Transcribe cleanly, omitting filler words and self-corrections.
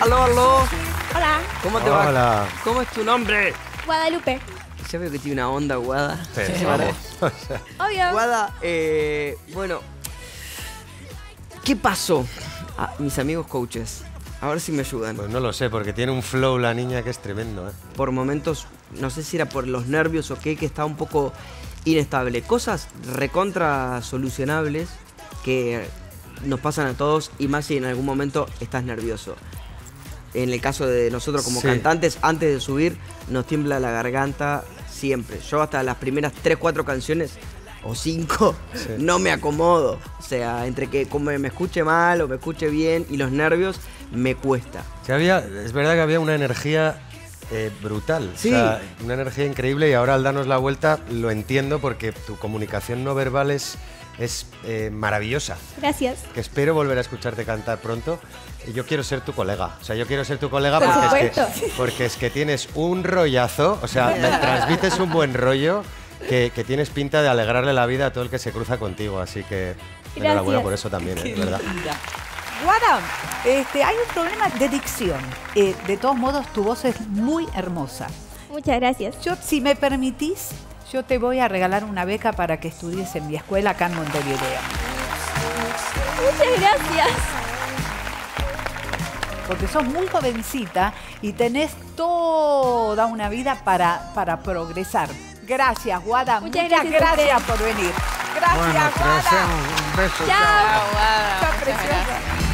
Aló, aló. Hola, ¿Cómo te va? Hola. ¿Cómo es tu nombre? Guadalupe. Ya veo que tiene una onda, Guada. Sí, Vale. vamos. Obvio. Guada, bueno, ¿qué pasó? Mis amigos coaches, a ver si me ayudan. Pues no lo sé, porque tiene un flow la niña que es tremendo, ¿eh? Por momentos, no sé si era por los nervios o qué, que estaba un poco inestable. Cosas recontra solucionables que nos pasan a todos y más si en algún momento estás nervioso. En el caso de nosotros como Sí. cantantes, antes de subir, nos tiembla la garganta siempre. Yo hasta las primeras 3, 4 canciones o 5 Sí. no me acomodo. O sea, entre que como me escuche mal o me escuche bien y los nervios, me cuesta. Que es verdad que había una energía brutal, Sí. o sea, una energía increíble, y ahora al darnos la vuelta lo entiendo porque tu comunicación no verbal es maravillosa. Gracias. Que espero volver a escucharte cantar pronto. Y yo quiero ser tu colega. O sea, yo quiero ser tu colega Por porque supuesto. porque es que tienes un rollazo, o sea, me transmites un buen rollo que tienes pinta de alegrarle la vida a todo el que se cruza contigo. Así que enhorabuena por eso también, Qué es verdad. linda. Guada, hay un problema de dicción. De todos modos, tu voz es muy hermosa. Muchas gracias. Yo, si me permitís, yo te voy a regalar una beca para que estudies en mi escuela acá en Montevideo. Muchas gracias. Porque sos muy jovencita y tenés toda una vida para progresar. Gracias, Guada. Muchas Muchas gracias a gracias ustedes. por venir. Gracias, Bueno, te Guada. hacemos un beso. Chao. Está preciosa.